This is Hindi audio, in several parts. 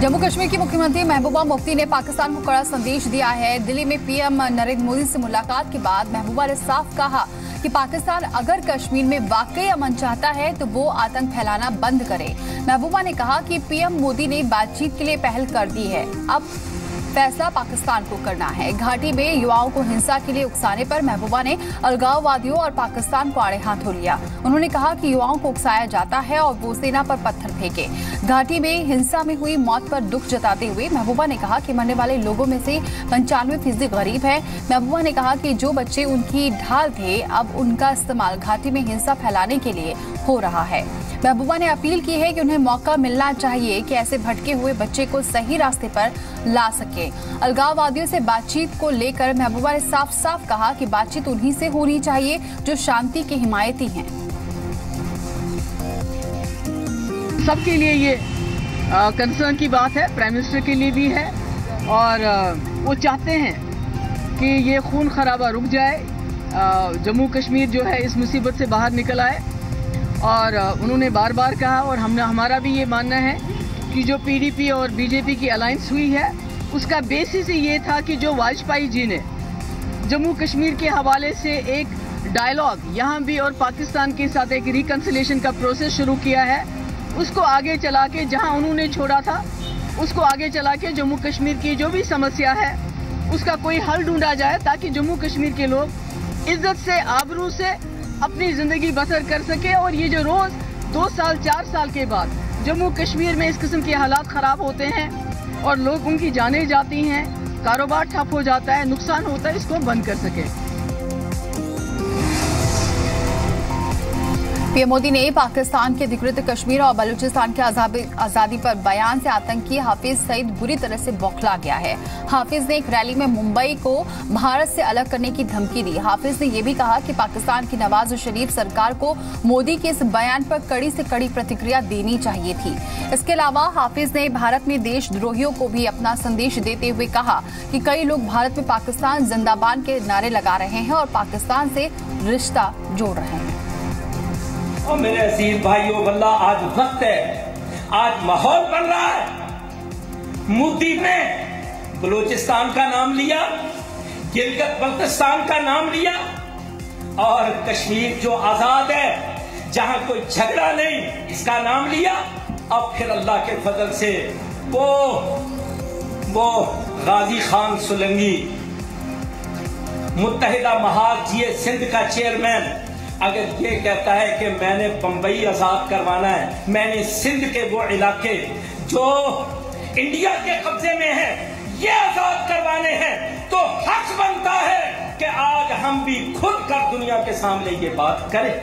जम्मू कश्मीर की मुख्यमंत्री महबूबा मुफ्ती ने पाकिस्तान को कड़ा संदेश दिया है। दिल्ली में पीएम नरेंद्र मोदी से मुलाकात के बाद महबूबा ने साफ कहा कि पाकिस्तान अगर कश्मीर में वाकई अमन चाहता है तो वो आतंक फैलाना बंद करे। महबूबा ने कहा कि पीएम मोदी ने बातचीत के लिए पहल कर दी है, अब फैसला पाकिस्तान को करना है। घाटी में युवाओं को हिंसा के लिए उकसाने पर महबूबा ने अलगाववादियों और पाकिस्तान को आड़े हाथों लिया। उन्होंने कहा कि युवाओं को उकसाया जाता है और वो सेना पर पत्थर फेंके। घाटी में हिंसा में हुई मौत पर दुख जताते हुए महबूबा ने कहा कि मरने वाले लोगों में से 95% गरीब है। महबूबा ने कहा कि जो बच्चे उनकी ढाल थे, अब उनका इस्तेमाल घाटी में हिंसा फैलाने के लिए हो रहा है। महबूबा ने अपील की है कि उन्हें मौका मिलना चाहिए कि ऐसे भटके हुए बच्चे को सही रास्ते पर ला सके। अलगाववादियों से बातचीत को लेकर महबूबा ने साफ साफ कहा कि बातचीत उन्हीं से होनी चाहिए जो शांति के हिमायती हैं। सबके लिए ये कंसर्न की बात है, प्राइम मिनिस्टर के लिए भी है, और वो चाहते हैं कि ये खून खराबा रुक जाए, जम्मू कश्मीर जो है इस मुसीबत से बाहर निकल आए। और उन्होंने बार बार कहा, और हमारा भी ये मानना है कि जो पीडीपी और बीजेपी की अलायंस हुई है उसका बेसिस ही ये था कि जो वाजपेयी जी ने जम्मू कश्मीर के हवाले से एक डायलॉग यहाँ भी और पाकिस्तान के साथ एक रिकन्सिलेशन का प्रोसेस शुरू किया है, उसको आगे चला के जहाँ उन्होंने छोड़ा था उसको आगे चला के जम्मू कश्मीर की जो भी समस्या है उसका कोई हल ढूंढा जाए, ताकि जम्मू कश्मीर के लोग इज्जत से, आबरू से अपनी जिंदगी बसर कर सके। और ये जो रोज 2 साल 4 साल के बाद जम्मू कश्मीर में इस किस्म के हालात खराब होते हैं और लोग उनकी जानें जाती हैं, कारोबार ठप हो जाता है, नुकसान होता है, इसको बंद कर सके। पीएम मोदी ने पाकिस्तान के अधिकृत कश्मीर और बलूचिस्तान के आजादी पर बयान से आतंकी हाफिज सईद बुरी तरह से बौखला गया है। हाफिज ने एक रैली में मुंबई को भारत से अलग करने की धमकी दी। हाफिज ने यह भी कहा कि पाकिस्तान की नवाज शरीफ सरकार को मोदी के इस बयान पर कड़ी से कड़ी प्रतिक्रिया देनी चाहिए थी। इसके अलावा हाफिज ने भारत में देशद्रोहियों को भी अपना संदेश देते हुए कहा कि कई लोग भारत में पाकिस्तान जिंदाबाद के नारे लगा रहे हैं और पाकिस्तान से रिश्ता जोड़ रहे हैं। और मेरे अजीज भाइयों, वल्ला आज वक्त है, आज माहौल बन रहा है। मोदी ने बलूचिस्तान का नाम लिया, गिलगित बल्तिस्तान का नाम लिया, और कश्मीर जो आजाद है, जहां कोई झगड़ा नहीं, इसका नाम लिया। अब फिर अल्लाह के फजल से वो गाजी खान सुलंगी, मुत्तहिदा महाज ये सिंध का चेयरमैन, अगर ये कहता है कि मैंने बंबई आजाद करवाना है, मैंने सिंध के वो इलाके जो इंडिया के कब्जे में हैं ये आजाद करवाने हैं, तो हक बनता है कि आज हम भी खुद कर दुनिया के सामने ये बात करें।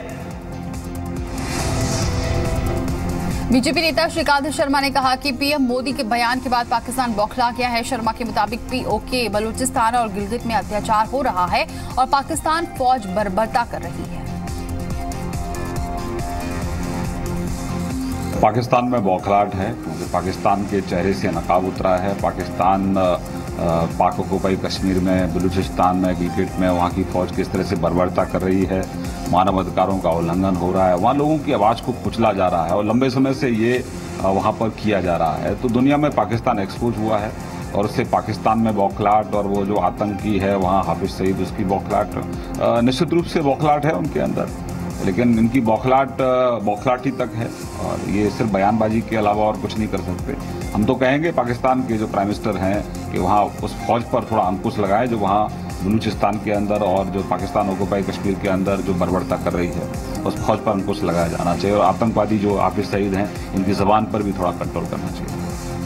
बीजेपी नेता श्रीकांत शर्मा ने कहा कि पीएम मोदी के बयान के बाद पाकिस्तान बौखला गया है। शर्मा के मुताबिक पीओके बलूचिस्तान और गिलगित में अत्याचार हो रहा है और पाकिस्तान फौज बर्बरता कर रही है। पाकिस्तान में बौखलाहट है क्योंकि पाकिस्तान के चेहरे से नकाब उतरा है। पाकिस्तान पाक ऑक्युपाई कश्मीर में, बलूचिस्तान में, गिलगित में वहाँ की फौज किस तरह से बर्बरता कर रही है, मानव अधिकारों का उल्लंघन हो रहा है, वहाँ लोगों की आवाज़ को कुचला जा रहा है और लंबे समय से ये वहाँ पर किया जा रहा है। तो दुनिया में पाकिस्तान एक्सपोज हुआ है और उससे पाकिस्तान में बौखलाहट, और वो जो आतंकी है वहाँ हाफिज सईद, उसकी बौखलाहट निश्चित रूप से बौखलाहट है उनके अंदर, लेकिन इनकी बौखलाहट ही तक है और ये सिर्फ बयानबाजी के अलावा और कुछ नहीं कर सकते। हम तो कहेंगे पाकिस्तान के जो प्राइम मिनिस्टर हैं कि वहाँ उस फौज पर थोड़ा अंकुश लगाए जो वहाँ बलूचिस्तान के अंदर और जो पाकिस्तान ऑक्युपाई कश्मीर के अंदर जो बर्बरता कर रही है, उस फौज पर अंकुश लगाया जाना चाहिए। और आतंकवादी जो हाफिज सईद हैं, इनकी जबान पर भी थोड़ा कंट्रोल करना चाहिए।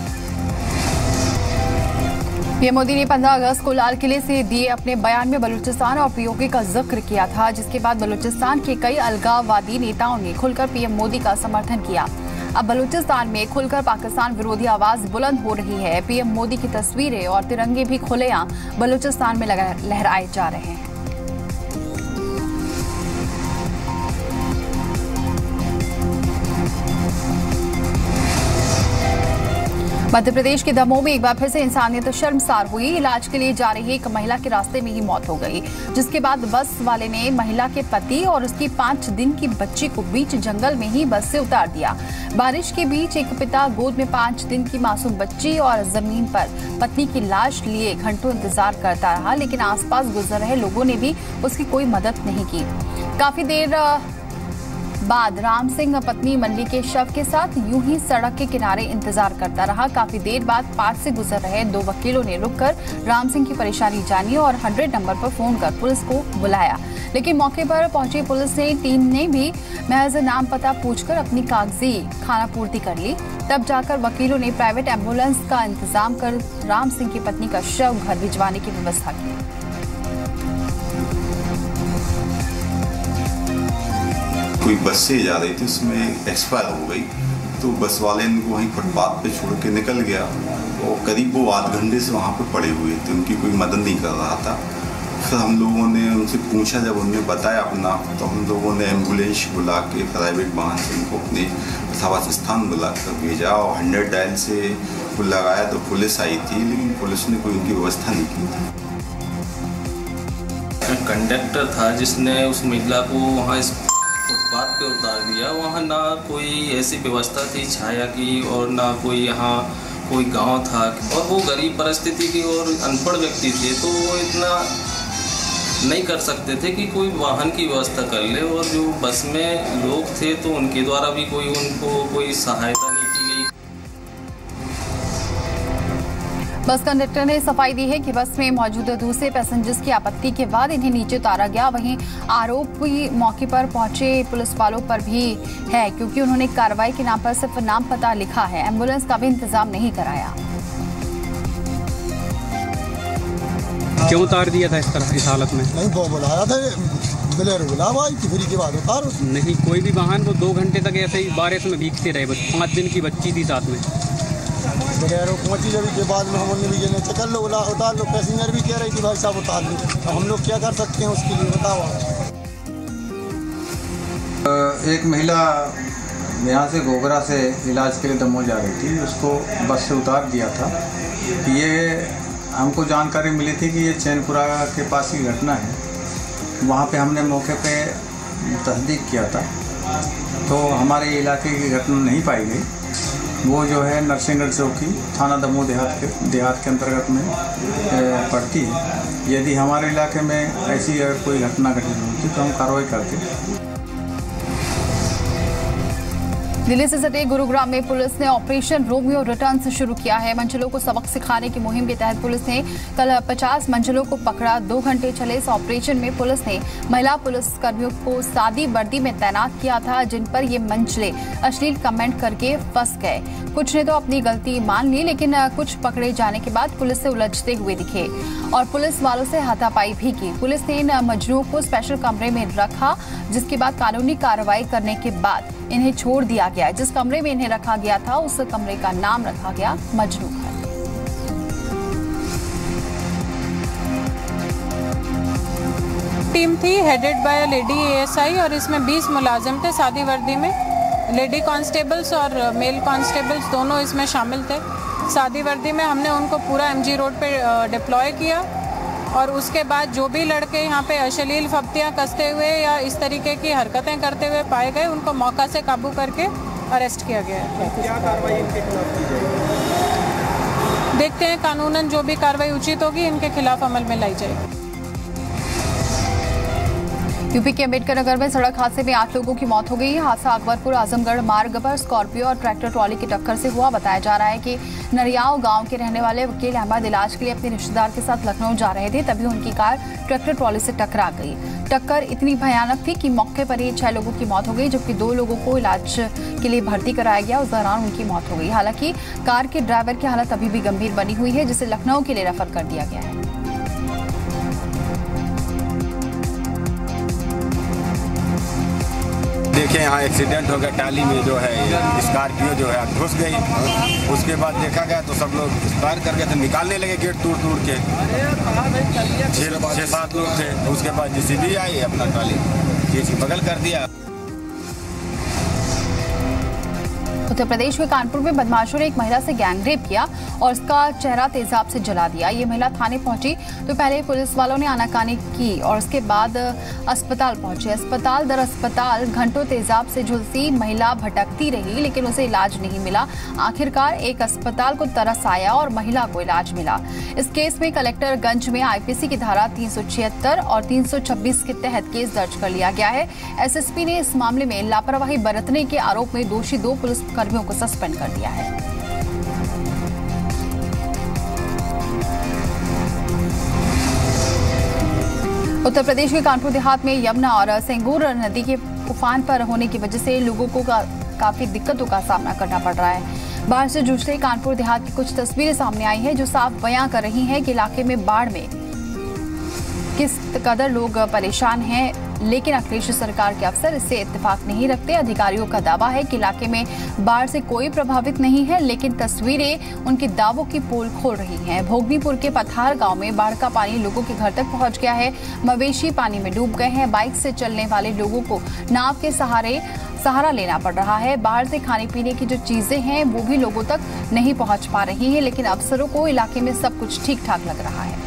पीएम मोदी ने 15 अगस्त को लाल किले से दिए अपने बयान में बलूचिस्तान और पीओके का जिक्र किया था, जिसके बाद बलूचिस्तान के कई अलगाववादी नेताओं ने खुलकर पीएम मोदी का समर्थन किया। अब बलूचिस्तान में खुलकर पाकिस्तान विरोधी आवाज बुलंद हो रही है। पीएम मोदी की तस्वीरें और तिरंगे भी खुलेआम बलूचिस्तान में लहराए जा रहे हैं। मध्य प्रदेश के दमोह में एक बार फिर से इंसानियत शर्मसार हुई। इलाज के लिए जा रही एक महिला की रास्ते में ही मौत हो गई, जिसके बाद बस वाले ने महिला के पति और उसकी 5 दिन की बच्ची को बीच जंगल में ही बस से उतार दिया। बारिश के बीच एक पिता गोद में 5 दिन की मासूम बच्ची और जमीन पर पत्नी की लाश लिए घंटों इंतजार करता रहा, लेकिन आसपास गुजर रहे लोगों ने भी उसकी कोई मदद नहीं की। काफी देर बाद राम सिंह पत्नी मल्ली के शव के साथ यूं ही सड़क के किनारे इंतजार करता रहा। काफी देर बाद पार से गुजर रहे 2 वकीलों ने रुककर राम सिंह की परेशानी जानी और 100 नंबर पर फोन कर पुलिस को बुलाया, लेकिन मौके पर पहुंची पुलिस टीम ने भी महज नाम पता पूछकर अपनी कागजी खानापूर्ति कर ली। तब जाकर वकीलों ने प्राइवेट एम्बुलेंस का इंतजाम कर राम सिंह की पत्नी का शव घर भिजवाने की व्यवस्था की। कोई बस से जा रही थी, उसमें एक्सपायर हो गई, तो बस वाले इनको वहीं फुटपाथ पे छोड़ के निकल गया और करीब वो आध घंटे से वहाँ पे पड़े हुए थे, उनकी कोई मदद नहीं कर रहा था। फिर हम लोगों ने उनसे पूछा, जब उन्होंने बताया अपना, तो हम लोगों ने एम्बुलेंस बुला के प्राइवेट वाहन से उनको अपने आवास स्थान बुला कर भेजा और 100 डायल से वो लगाया तो पुलिस आई थी, लेकिन पुलिस ने कोई उनकी व्यवस्था नहीं की थी। कंडक्टर था जिसने उस महिला को वहाँ फुटपाथ पे उतार दिया। वहाँ ना कोई ऐसी व्यवस्था थी छाया की और ना कोई यहाँ कोई गांव था, और वो गरीब परिस्थिति की और अनपढ़ व्यक्ति थे, तो वो इतना नहीं कर सकते थे कि कोई वाहन की व्यवस्था कर ले, और जो बस में लोग थे तो उनके द्वारा भी उनको कोई सहायता नहीं की गई। बस कंडक्टर ने सफाई दी है कि बस में मौजूद दूसरे पैसेंजर्स की आपत्ति के बाद इन्हें नीचे उतारा गया। वहीं आरोप भी मौके पर पहुंचे पुलिस वालों पर भी है, क्योंकि उन्होंने कार्रवाई के नाम पर सिर्फ नाम पता लिखा है, एम्बुलेंस का भी इंतजाम नहीं कराया। क्यों उतार दिया था इस तरह, इस हालत में? नहीं, वो बुलाया था, बुलावा फिर के बाद उतार नहीं। कोई भी वाहन वो 2 घंटे तक ऐसे ही बारिश में भीगते रहे, 5 दिन की बच्ची थी साथ में। बगैर पहुँची जब के बाद में हमने भी ये चक्कर लो उतार लो, पैसेंजर भी कह रहे कि भाई साहब उतार लो, तो हम लोग क्या कर सकते हैं उसके लिए, बताओ। एक महिला यहाँ से गोगरा से इलाज के लिए दमोह जा रही थी, उसको बस से उतार दिया था। ये हमको जानकारी मिली थी कि ये चैनपुरा के पास की घटना है। वहाँ पे हमने मौके पे तस्दीक किया था, तो हमारे इलाके की घटना नहीं पाई गई। वो जो है नरसिंहगढ़ चौकी थाना दमोह देहात के अंतर्गत में पड़ती है। यदि हमारे इलाके में ऐसी अगर कोई घटना घटित होती तो हम कार्रवाई करते। दिल्ली से सटे गुरुग्राम में पुलिस ने ऑपरेशन रोमियो रिटर्न्स शुरू किया है। मंजिलों को सबक सिखाने की मुहिम के तहत पुलिस ने कल 50 मंजिलों को पकड़ा। 2 घंटे चले इस ऑपरेशन में पुलिस ने महिला पुलिसकर्मियों को सादी वर्दी में तैनात किया था, जिन पर ये मंजिले अश्लील कमेंट करके फंस गए। कुछ ने तो अपनी गलती मान ली, लेकिन कुछ पकड़े जाने के बाद पुलिस से उलझते हुए दिखे और पुलिस वालों से हाथापाई भी की। पुलिस ने इन मजनूओं को स्पेशल कमरे में रखा, जिसके बाद कानूनी कार्रवाई करने के बाद इन्हें छोड़ दिया गया। जिस कमरे में इन्हें रखा गया था उस कमरे का नाम रखा गया मजनू घर। टीम थी हेडेड बाय लेडी एएसआई और इसमें 20 मुलाजिम थे सादी वर्दी में। लेडी कांस्टेबल्स और मेल कांस्टेबल्स दोनों इसमें शामिल थे। सादी वर्दी में हमने उनको पूरा एमजी रोड पे डिप्लॉय किया और उसके बाद जो भी लड़के यहाँ पे अश्लील फब्तियाँ कसते हुए या इस तरीके की हरकतें करते हुए पाए गए, उनको मौका से काबू करके अरेस्ट किया गया है। क्या कार्रवाई इनके खिलाफ की जाएगी? देखते हैं, कानूनन जो भी कार्रवाई उचित होगी इनके खिलाफ अमल में लाई जाएगी। यूपी के अम्बेडकर नगर में सड़क हादसे में 8 लोगों की मौत हो गई। हादसा अकबरपुर आजमगढ़ मार्ग पर स्कॉर्पियो और ट्रैक्टर ट्रॉली की टक्कर से हुआ। बताया जा रहा है कि नरियाव गांव के रहने वाले वकील अहमद इलाज के लिए अपने रिश्तेदार के साथ लखनऊ जा रहे थे, तभी उनकी कार ट्रैक्टर ट्रॉली से टकरा गई। टक्कर इतनी भयानक थी कि मौके पर ही 6 लोगों की मौत हो गई, जबकि 2 लोगों को इलाज के लिए भर्ती कराया गया। उस दौरान उनकी मौत हो गई। हालांकि कार के ड्राइवर की हालत अभी भी गंभीर बनी हुई है, जिसे लखनऊ के लिए रेफर कर दिया गया है। देखिए यहाँ एक्सीडेंट हो गया, टाली में जो है स्कॉर्पियो जो है घुस गई। उसके बाद देखा गया तो सब लोग फायर करके तो निकालने लगे गेट तोड़ के। 6-7 लोग थे। उसके बाद जेसीबी आई, अपना टाली बगल कर दिया। उत्तर प्रदेश के कानपुर में बदमाशों ने एक महिला से गैंगरेप किया और उसका चेहरा तेजाब से जला दिया। ये महिला थाने पहुंची तो पहले पुलिस वालों ने आनाकानी की और उसके बाद अस्पताल पहुंचे। अस्पताल दर अस्पताल घंटों तेजाब से झुलसी महिला भटकती रही, लेकिन उसे इलाज नहीं मिला। आखिरकार एक अस्पताल को तरस आया और महिला को इलाज मिला। इस केस में कलेक्टरगंज में आईपीसी की धारा 376 और 326 के तहत केस दर्ज कर लिया गया है। एसएसपी ने इस मामले में लापरवाही बरतने के आरोप में दोषी 2 पुलिसकर्मियों को सस्पेंड कर दिया है। उत्तर प्रदेश के कानपुर देहात में यमुना और सेंगूर नदी के उफान पर होने की वजह से लोगों को काफी दिक्कतों का सामना करना पड़ रहा है। बाढ़ से जूझते कानपुर देहात की कुछ तस्वीरें सामने आई हैं जो साफ बयां कर रही हैं कि इलाके में बाढ़ में किस कदर लोग परेशान हैं, लेकिन अखिलेश सरकार के अफसर इससे इत्तेफाक नहीं रखते। अधिकारियों का दावा है कि इलाके में बाढ़ से कोई प्रभावित नहीं है, लेकिन तस्वीरें उनके दावों की पोल खोल रही हैं। भोगनीपुर के पथार गांव में बाढ़ का पानी लोगों के घर तक पहुंच गया है। मवेशी पानी में डूब गए हैं। बाइक से चलने वाले लोगों को नाव के सहारा लेना पड़ रहा है। बाहर से खाने पीने की जो चीजें हैं वो भी लोगों तक नहीं पहुंच पा रही हैं, लेकिन अफसरों को इलाके में सब कुछ ठीक ठाक लग रहा है।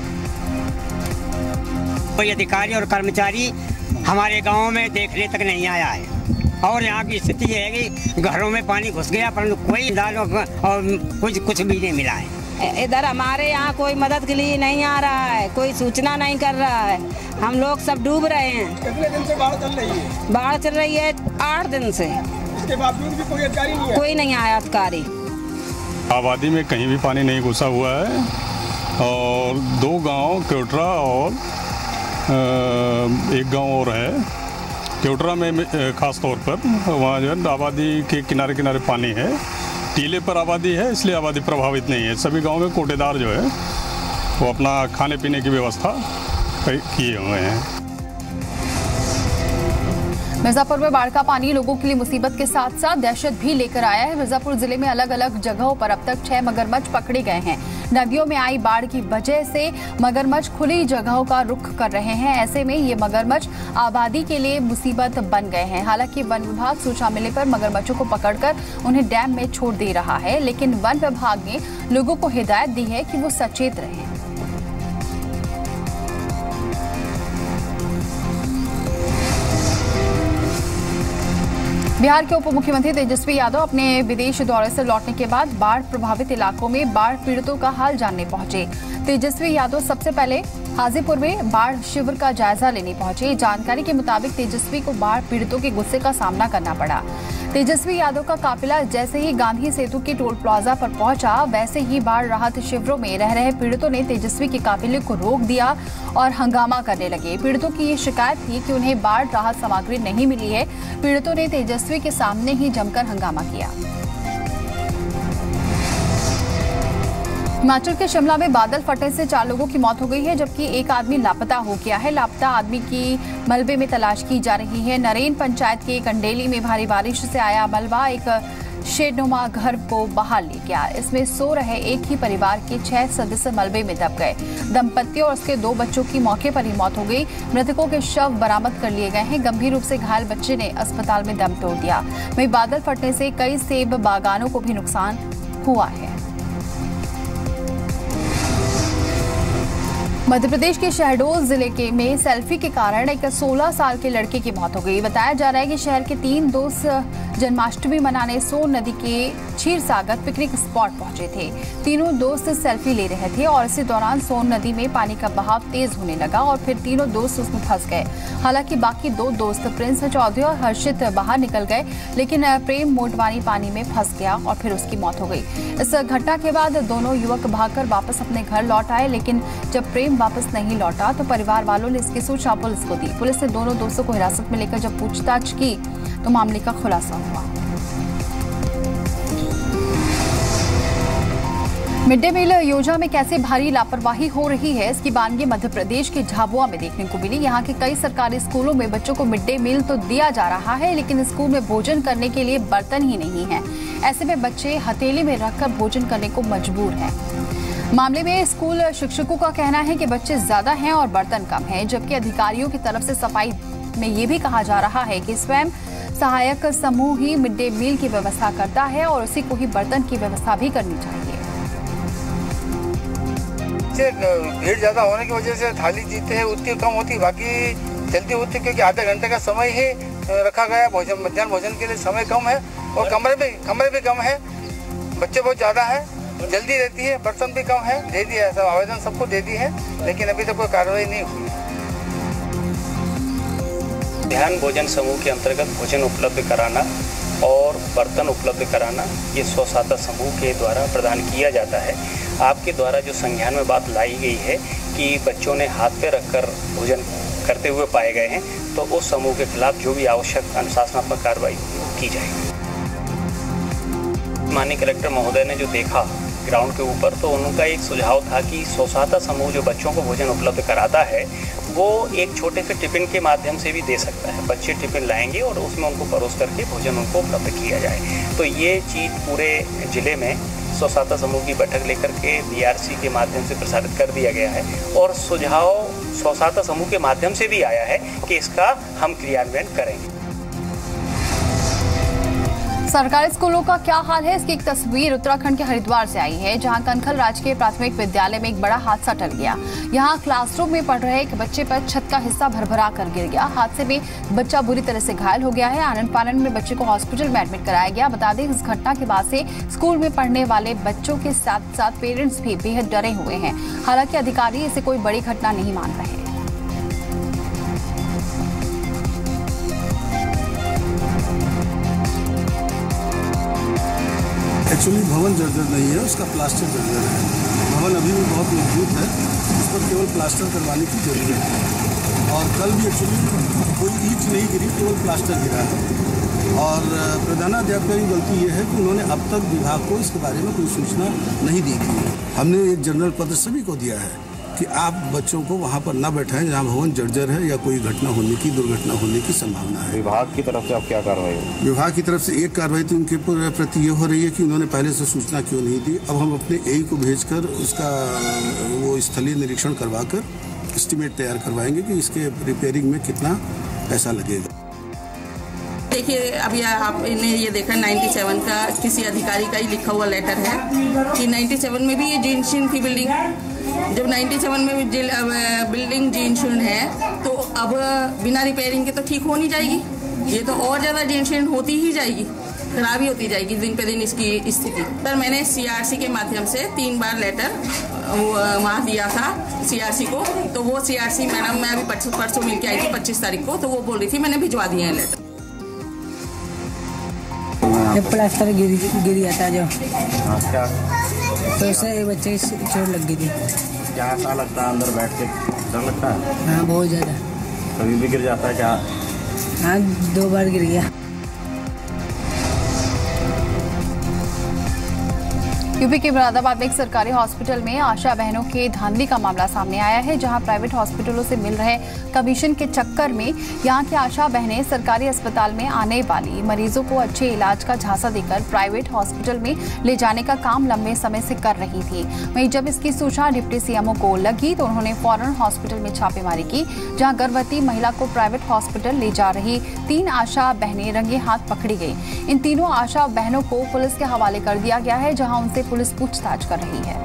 कोई अधिकारी और कर्मचारी हमारे गांव में देखने तक नहीं आया है और यहाँ की स्थिति है कि घरों में पानी घुस गया, परंतु कोई दाल और कुछ भी नहीं मिला है। इधर हमारे यहाँ कोई मदद के लिए नहीं आ रहा है, कोई सूचना नहीं कर रहा है। हम लोग सब डूब रहे हैं। कितने दिन से बाढ़ चल रही है? बाढ़ चल रही है 8 दिन से। इसके बावजूद भी कोई अधिकारी नहीं है? कोई नहीं आया अधिकारी। आबादी में कहीं भी पानी नहीं घुसा हुआ है और 2 गांव केवटरा और एक गांव और है। केवटरा में खास तौर पर वहाँ जो है आबादी के किनारे किनारे पानी है। टीले पर आबादी है, इसलिए आबादी प्रभावित नहीं है। सभी गांव में कोटेदार जो है वो अपना खाने पीने की व्यवस्था किए हुए हैं। मिर्जापुर में बाढ़ का पानी लोगों के लिए मुसीबत के साथ साथ दहशत भी लेकर आया है। मिर्जापुर जिले में अलग अलग जगहों पर अब तक 6 मगरमच्छ पकड़े गए हैं। नदियों में आई बाढ़ की वजह से मगरमच्छ खुली जगहों का रुख कर रहे हैं। ऐसे में ये मगरमच्छ आबादी के लिए मुसीबत बन गए हैं। हालांकि वन विभाग सूचना मिलने पर मगरमच्छों को पकड़कर उन्हें डैम में छोड़ दे रहा है, लेकिन वन विभाग ने लोगों को हिदायत दी है कि वो सचेत रहें। बिहार के उप मुख्यमंत्री तेजस्वी यादव अपने विदेश दौरे से लौटने के बाद बाढ़ प्रभावित इलाकों में बाढ़ पीड़ितों का हाल जानने पहुंचे। तेजस्वी यादव सबसे पहले हाजीपुर में बाढ़ शिविर का जायजा लेने पहुंचे। जानकारी के मुताबिक तेजस्वी को बाढ़ पीड़ितों के गुस्से का सामना करना पड़ा। तेजस्वी यादव का काफिला जैसे ही गांधी सेतु के टोल प्लाजा पर पहुंचा, वैसे ही बाढ़ राहत शिविरों में रह रहे पीड़ितों ने तेजस्वी के काफिले को रोक दिया और हंगामा करने लगे। पीड़ितों की ये शिकायत थी कि उन्हें बाढ़ राहत सामग्री नहीं मिली है। पीड़ितों ने तेजस्वी के सामने ही जमकर हंगामा किया। हिमाचल के शिमला में बादल फटने से 4 लोगों की मौत हो गई है, जबकि एक आदमी लापता हो गया है। लापता आदमी की मलबे में तलाश की जा रही है। नरेन पंचायत के कंडेली में भारी बारिश से आया मलबा एक शेडनुमा घर को बाहर ले गया। इसमें सो रहे एक ही परिवार के 6 सदस्य मलबे में दब गए। दंपति और उसके 2 बच्चों की मौके पर ही मौत हो गई। मृतकों के शव बरामद कर लिए गए हैं। गंभीर रूप से घायल बच्चे ने अस्पताल में दम तोड़ दिया। वहीं बादल फटने से कई सेब बागानों को भी नुकसान हुआ है। मध्य प्रदेश के शहडोल जिले में सेल्फी के कारण एक 16 साल के लड़के की मौत हो गई। बताया जा रहा है कि शहर के 3 दोस्त जन्माष्टमी मनाने सोन नदी के क्षीर सागर पिकनिक स्पॉट पहुंचे थे। तीनों दोस्त सेल्फी ले रहे थे और इसी दौरान सोन नदी में पानी का बहाव तेज होने लगा और फिर तीनों दोस्त उसमें फंस गए। हालांकि बाकी 2 दोस्त प्रिंस चौधरी और हर्षित बाहर निकल गए, लेकिन प्रेम मोटवानी पानी में फंस गया और फिर उसकी मौत हो गई। इस घटना के बाद दोनों युवक भागकर वापस अपने घर लौट आए, लेकिन जब प्रेम वापस नहीं लौटा तो परिवार वालों ने इसकी सूचना पुलिस को दी। पुलिस ने दोनों दोस्तों को हिरासत में लेकर जब पूछताछ की तो मामले का खुलासा हुआ। मिड डे मील योजना में कैसे भारी लापरवाही हो रही है, इसकी बानगी मध्य प्रदेश के झाबुआ में देखने को मिली। यहाँ के कई सरकारी स्कूलों में बच्चों को मिड डे मील तो दिया जा रहा है, लेकिन स्कूल में भोजन करने के लिए बर्तन ही नहीं है। ऐसे में बच्चे हथेली में रखकर भोजन करने को मजबूर हैं। मामले में स्कूल शिक्षकों का कहना है कि बच्चे ज्यादा हैं और बर्तन कम हैं, जबकि अधिकारियों की तरफ से सफाई में ये भी कहा जा रहा है कि स्वयं सहायक समूह ही मिड डे मील की व्यवस्था करता है और उसी को ही बर्तन की व्यवस्था भी करनी चाहिए। भीड़ ज्यादा होने की वजह से थाली जीते हैं उतनी कम होती, बाकी जल्दी होती, क्योंकि आधे घंटे का समय ही रखा गया भोजन, मध्याह्न भोजन के लिए समय कम है और कमरे भी कम है, बच्चे बहुत ज़्यादा है, जल्दी रहती है, बर्तन भी कम है। दे दिया है सब आवेदन, सबको दे दी है, लेकिन अभी तक कोई कार्रवाई नहीं हुई। ध्यान भोजन समूह के अंतर्गत भोजन उपलब्ध कराना और बर्तन उपलब्ध कराना ये स्वसहायता समूह के द्वारा प्रदान किया जाता है। आपके द्वारा जो संज्ञान में बात लाई गई है कि बच्चों ने हाथ पे रखकर भोजन करते हुए पाए गए हैं, तो उस समूह के खिलाफ जो भी आवश्यक अनुशासनात्मक कार्रवाई की जाएगी। माननीय कलेक्टर महोदय ने जो देखा ग्राउंड के ऊपर, तो उनका एक सुझाव था कि स्वसहायता समूह जो बच्चों को भोजन उपलब्ध कराता है वो एक छोटे से टिफिन के माध्यम से भी दे सकता है। बच्चे टिफिन लाएंगे और उसमें उनको परोस करके भोजन उनको उपलब्ध किया जाए। तो ये चीज़ पूरे ज़िले में स्वसहायता समूह की बैठक लेकर के बीआरसी के माध्यम से प्रसारित कर दिया गया है और सुझाव स्वसहायता समूह के माध्यम से भी आया है कि इसका हम क्रियान्वयन करेंगे। सरकारी स्कूलों का क्या हाल है, इसकी एक तस्वीर उत्तराखंड के हरिद्वार से आई है, जहां कनखल राजकीय प्राथमिक विद्यालय में एक बड़ा हादसा टल गया। यहां क्लासरूम में पढ़ रहे एक बच्चे पर छत का हिस्सा भरभरा कर गिर गया। हादसे में बच्चा बुरी तरह से घायल हो गया है। आनन फानन में बच्चे को हॉस्पिटल में एडमिट कराया गया। बता दें, इस घटना के बाद से स्कूल में पढ़ने वाले बच्चों के साथ साथ पेरेंट्स भी बेहद डरे हुए हैं। हालांकि अधिकारी इसे कोई बड़ी घटना नहीं मान रहे। एक्चुअली भवन जर्जर नहीं है, उसका प्लास्टर जर्जर है। भवन अभी भी बहुत मजबूत है, उस पर केवल प्लास्टर करवाने की जरूरत है। और कल भी एक्चुअली कोई ईंट नहीं गिरी, केवल प्लास्टर गिरा है। और प्रधानाध्यापक की गलती ये है कि उन्होंने अब तक विभाग को इसके बारे में कोई सूचना नहीं दी थी। हमने एक जनरल पत्र सभी को दिया है कि आप बच्चों को वहाँ पर न बैठाएं जहाँ भवन जर्जर है या कोई घटना होने की, दुर्घटना होने की संभावना है। विभाग की तरफ से अब क्या कार्रवाई है? विभाग की तरफ से एक कार्रवाई तो उनके प्रति ये हो रही है कि उन्होंने पहले से सूचना क्यों नहीं दी। अब हम अपने एई को भेजकर उसका वो स्थलीय निरीक्षण करवाकर एस्टीमेट तैयार करवाएंगे कि इसके रिपेयरिंग में कितना पैसा लगेगा। देखिए, अभी आपने ये देखा 97 का किसी अधिकारी का ही लिखा हुआ लेटर है कि 97 में भी ये जीनशीन की बिल्डिंग, जब 97 में बिल्डिंग जीनशीन है तो अब बिना रिपेयरिंग के तो ठीक हो नहीं जाएगी, ये तो और ज़्यादा जीनशीन होती ही जाएगी, खराबी होती जाएगी दिन पे दिन इसकी स्थिति। पर मैंने सीआरसी के माध्यम से 3 बार लेटर वहाँ दिया था सीआरसी को, तो वो सीआरसी मैडम मैं अभी परसों मिल के आई थी 25 तारीख को, तो वो बोल रही थी मैंने भिजवा दिए हैं लेटर। प्लास्टर गिर गया था जो, क्या तो उससे बच्चे की चोट लग गई थी। क्या ऐसा लगता है अंदर बैठ के डर लगता है? हाँ, बहुत ज़्यादा। कभी भी गिर जाता है क्या? हाँ, 2 बार गिर गया। यूपी के मुरादाबाद में एक सरकारी हॉस्पिटल में आशा बहनों के धांधली का मामला सामने आया है, जहां प्राइवेट हॉस्पिटलों से मिल रहे कमीशन के चक्कर में यहां की आशा बहनें सरकारी अस्पताल में आने वाली मरीजों को अच्छे इलाज का झांसा देकर प्राइवेट हॉस्पिटल में ले जाने का काम लंबे समय से कर रही थी। वहीं जब इसकी सूचना डिप्टी सीएमओ को लगी तो उन्होंने फौरन हॉस्पिटल में छापेमारी की, जहाँ गर्भवती महिला को प्राइवेट हॉस्पिटल ले जा रही 3 आशा बहनें रंगे हाथ पकड़ी गई। इन तीनों आशा बहनों को पुलिस के हवाले कर दिया गया है, जहाँ उनसे पुलिस पूछताछ कर रही है।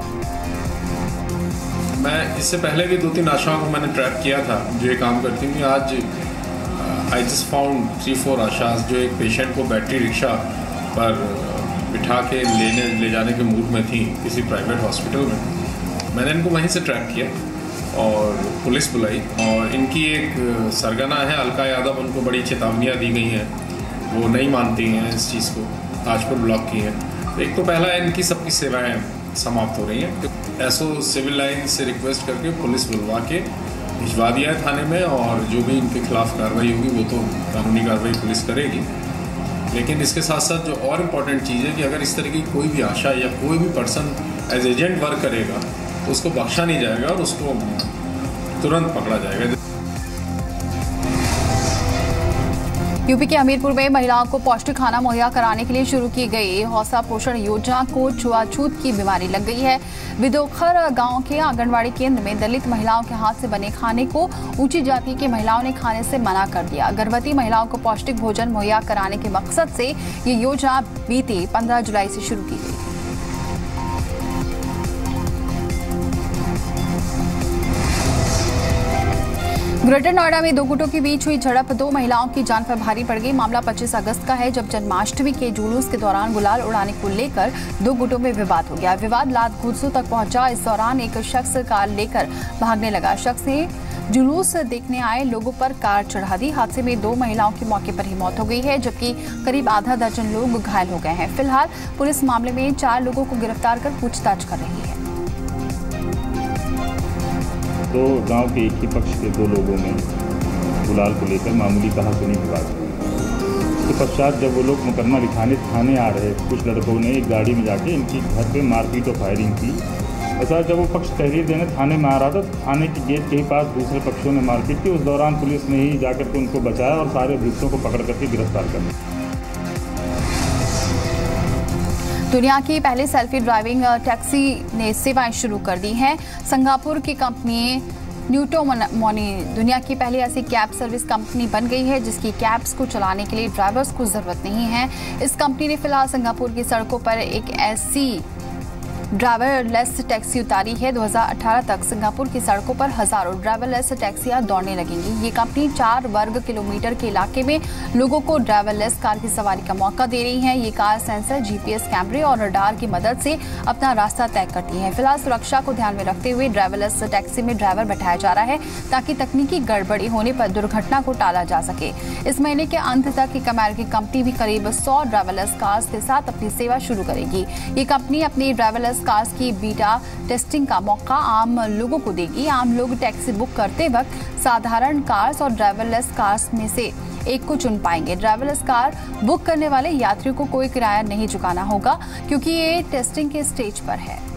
मैं इससे पहले भी 2-3 आशाओं को मैंने ट्रैप किया था जो ये काम करती थी। आज आई जस्ट फाउंड 3-4 आशास जो एक पेशेंट को बैटरी रिक्शा पर बिठा के ले जाने के मूड में थी किसी प्राइवेट हॉस्पिटल में। मैंने इनको वहीं से ट्रैप किया और पुलिस बुलाई, और इनकी एक सरगना है अलका यादव, उनको बड़ी चेतावनियाँ दी गई हैं, वो नहीं मानती हैं इस चीज़ को, आज पर ब्लॉक की है। एक तो पहला इनकी सबकी सेवाएं समाप्त हो रही हैं। एसओ सिविल लाइन से रिक्वेस्ट करके पुलिस बुलवा के भिजवा दिया है थाने में, और जो भी इनके खिलाफ कार्रवाई होगी वो तो कानूनी कार्रवाई पुलिस करेगी। लेकिन इसके साथ साथ जो और इम्पोर्टेंट चीज़ है कि अगर इस तरह की कोई भी आशा या कोई भी पर्सन एज एजेंट वर्क करेगा तो उसको बख्शा नहीं जाएगा और उसको तुरंत पकड़ा जाएगा। यूपी के हमीरपुर में महिलाओं को पौष्टिक खाना मुहैया कराने के लिए शुरू की गई हौसला पोषण योजना को छुआछूत की बीमारी लग गई है। विदोखर गांव के आंगनबाड़ी केंद्र में दलित महिलाओं के हाथ से बने खाने को ऊंची जाति की महिलाओं ने खाने से मना कर दिया। गर्भवती महिलाओं को पौष्टिक भोजन मुहैया कराने के मकसद से ये योजना बीते 15 जुलाई से शुरू की गई। ग्रेटर नोएडा में दो गुटों के बीच हुई झड़प 2 महिलाओं की जान पर भारी पड़ गई। मामला 25 अगस्त का है, जब जन्माष्टमी के जुलूस के दौरान गुलाल उड़ाने को लेकर 2 गुटों में विवाद हो गया। विवाद लात घूंसों तक पहुंचा। इस दौरान एक शख्स कार लेकर भागने लगा। शख्स ने जुलूस देखने आए लोगों पर कार चढ़ा दी। हादसे में 2 महिलाओं की मौके पर ही मौत हो गई है, जबकि करीब आधा दर्जन लोग घायल हो गए हैं। फिलहाल पुलिस मामले में 4 लोगों को गिरफ्तार कर पूछताछ कर रही है। 2 गांव के एक ही पक्ष के 2 लोगों में गुलाल को लेकर मामूली कहासुनी विवाद हुई। इसके पश्चात जब वो लोग मुकदमा लिखाने थाने आ रहे, कुछ लड़कों ने एक गाड़ी में जाके इनकी घर पे मारपीट और फायरिंग की। ऐसा जब वो पक्ष तहरीर देने थाने में आ रहा था, थाने के गेट के ही पास दूसरे पक्षों ने मारपीट की। उस दौरान पुलिस ने ही जाकर के उनको बचाया और सारे अभियुक्तों को पकड़ करके गिरफ्तार कर लिया। दुनिया की पहली सेल्फी ड्राइविंग टैक्सी ने सेवाएं शुरू कर दी हैं। सिंगापुर की कंपनी न्यूटोमोनी दुनिया की पहली ऐसी कैब सर्विस कंपनी बन गई है जिसकी कैब्स को चलाने के लिए ड्राइवर्स को जरूरत नहीं है। इस कंपनी ने फिलहाल सिंगापुर की सड़कों पर एक ऐसी ड्राइवरलेस टैक्सी उतारी है। 2018 तक सिंगापुर की सड़कों पर हजारों ड्राइवरलेस टैक्सियां दौड़ने लगेंगी। ये कंपनी 4 वर्ग किलोमीटर के इलाके में लोगों को ड्राइवरलेस कार की सवारी का मौका दे रही है। ये कार सेंसर, जीपीएस कैमरे और रडार की मदद से अपना रास्ता तय करती है। फिलहाल सुरक्षा को ध्यान में रखते हुए ड्राइवरलेस टैक्सी में ड्राइवर बैठाया जा रहा है ताकि तकनीकी गड़बड़ी होने पर दुर्घटना को टाला जा सके। इस महीने के अंत तक एक अमेरिकी कंपनी भी करीब 100 ड्राइवरलेस कार्स के साथ अपनी सेवा शुरू करेगी। ये कंपनी अपनी ड्राइवरलेस कार्स की बीटा टेस्टिंग का मौका आम लोगों को देगी। आम लोग टैक्सी बुक करते वक्त साधारण कार्स और ड्राइवरलेस कार्स में से एक को चुन पाएंगे। ड्राइवरलेस कार बुक करने वाले यात्रियों को कोई किराया नहीं चुकाना होगा क्योंकि ये टेस्टिंग के स्टेज पर है।